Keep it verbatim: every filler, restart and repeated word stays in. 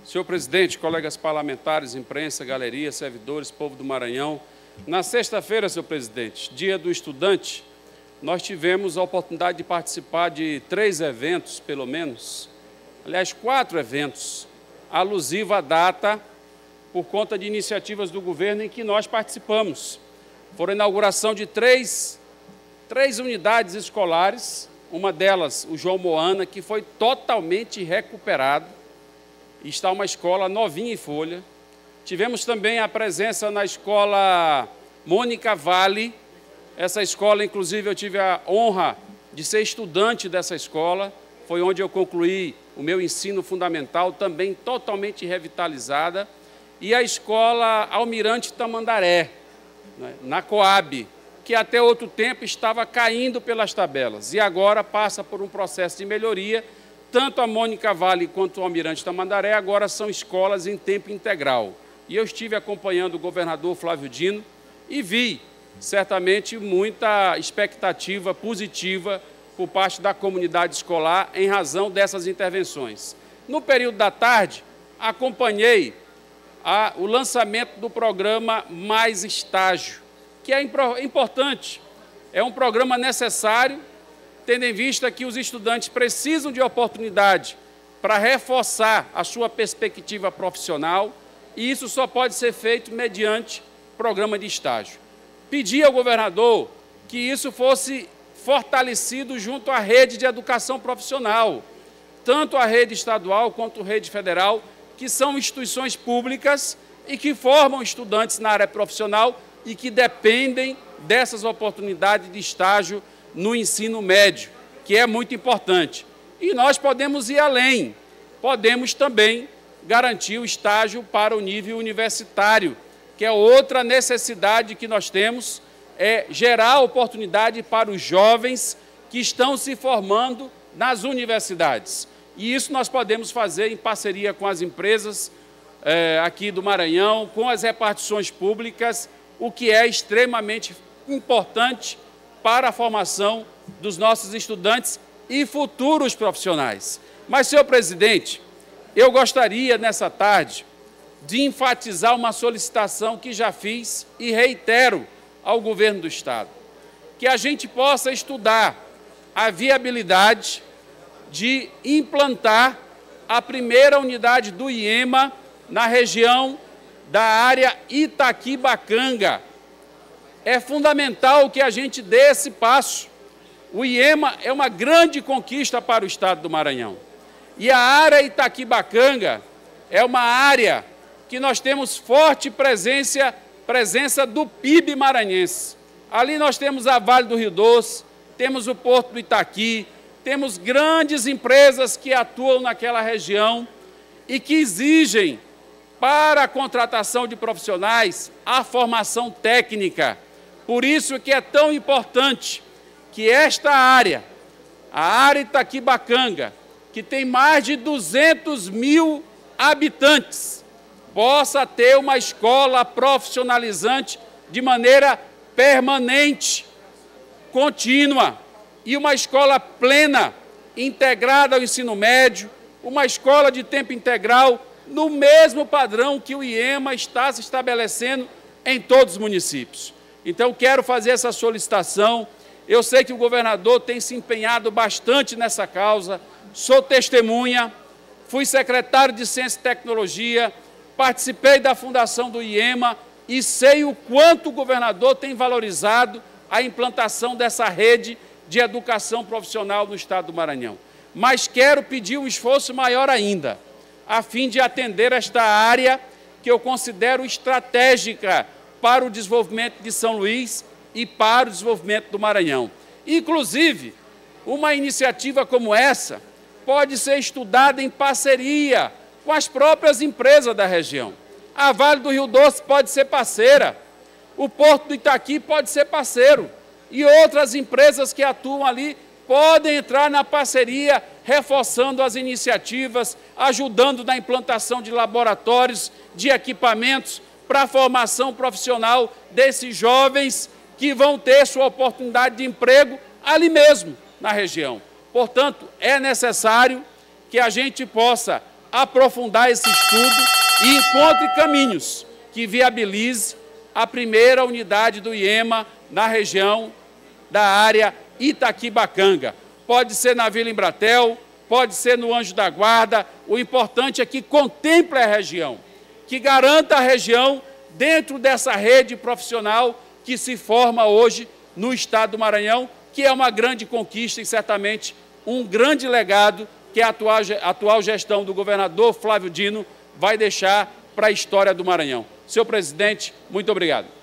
Senhor presidente, colegas parlamentares, imprensa, galeria, servidores, povo do Maranhão, na sexta-feira, senhor presidente, dia do estudante, nós tivemos a oportunidade de participar de três eventos, pelo menos, aliás, quatro eventos, alusivos à data, por conta de iniciativas do governo em que nós participamos. Foram a inauguração de três, três unidades escolares, uma delas, o João Moana, que foi totalmente recuperado, está uma escola novinha em folha. Tivemos também a presença na escola Mônica Vale. Essa escola, inclusive, eu tive a honra de ser estudante dessa escola. Foi onde eu concluí o meu ensino fundamental, também totalmente revitalizada. E a escola Almirante Tamandaré, né, na Coab, que até outro tempo estava caindo pelas tabelas. E agora passa por um processo de melhoria. Tanto a Mônica Vale quanto o Almirante Tamandaré agora são escolas em tempo integral. E eu estive acompanhando o governador Flávio Dino e vi, certamente, muita expectativa positiva por parte da comunidade escolar em razão dessas intervenções. No período da tarde, acompanhei a, o lançamento do programa Mais Estágio, que é importante, é um programa necessário, tendo em vista que os estudantes precisam de oportunidade para reforçar a sua perspectiva profissional, e isso só pode ser feito mediante programa de estágio. Pedi ao governador que isso fosse fortalecido junto à rede de educação profissional, tanto a rede estadual quanto a rede federal, que são instituições públicas e que formam estudantes na área profissional e que dependem dessas oportunidades de estágio no ensino médio, que é muito importante. E nós podemos ir além, podemos também garantir o estágio para o nível universitário, que é outra necessidade que nós temos, é gerar oportunidade para os jovens que estão se formando nas universidades. E isso nós podemos fazer em parceria com as empresas é, aqui do Maranhão, com as repartições públicas, o que é extremamente importante para a formação dos nossos estudantes e futuros profissionais. Mas, senhor presidente, eu gostaria, nessa tarde, de enfatizar uma solicitação que já fiz e reitero ao governo do Estado, que a gente possa estudar a viabilidade de implantar a primeira unidade do IEMA na região da área Itaquibacanga. É fundamental que a gente dê esse passo. O IEMA é uma grande conquista para o Estado do Maranhão. E a área Itaquibacanga é uma área que nós temos forte presença, presença do P I B maranhense. Ali nós temos a Vale do Rio Doce, temos o Porto do Itaqui, temos grandes empresas que atuam naquela região e que exigem, para a contratação de profissionais, a formação técnica. Por isso que é tão importante que esta área, a área Itaquibacanga, que tem mais de duzentos mil habitantes, possa ter uma escola profissionalizante de maneira permanente, contínua, e uma escola plena, integrada ao ensino médio, uma escola de tempo integral, no mesmo padrão que o IEMA está se estabelecendo em todos os municípios. Então, quero fazer essa solicitação. Eu sei que o governador tem se empenhado bastante nessa causa, sou testemunha, fui secretário de Ciência e Tecnologia, participei da fundação do IEMA e sei o quanto o governador tem valorizado a implantação dessa rede de educação profissional no Estado do Maranhão. Mas quero pedir um esforço maior ainda, a fim de atender esta área que eu considero estratégica para o desenvolvimento de São Luís e para o desenvolvimento do Maranhão. Inclusive, uma iniciativa como essa pode ser estudada em parceria com as próprias empresas da região. A Vale do Rio Doce pode ser parceira, o Porto do Itaqui pode ser parceiro, e outras empresas que atuam ali podem entrar na parceria, reforçando as iniciativas, ajudando na implantação de laboratórios, de equipamentos para a formação profissional desses jovens que vão ter sua oportunidade de emprego ali mesmo, na região. Portanto, é necessário que a gente possa aprofundar esse estudo e encontre caminhos que viabilize a primeira unidade do IEMA na região da área Itaquibacanga. Pode ser na Vila Embratel, pode ser no Anjo da Guarda, o importante é que contemple a região, que garanta a região dentro dessa rede profissional que se forma hoje no estado do Maranhão, que é uma grande conquista e certamente um grande legado que a atual, a atual gestão do governador Flávio Dino vai deixar para a história do Maranhão. Senhor presidente, muito obrigado.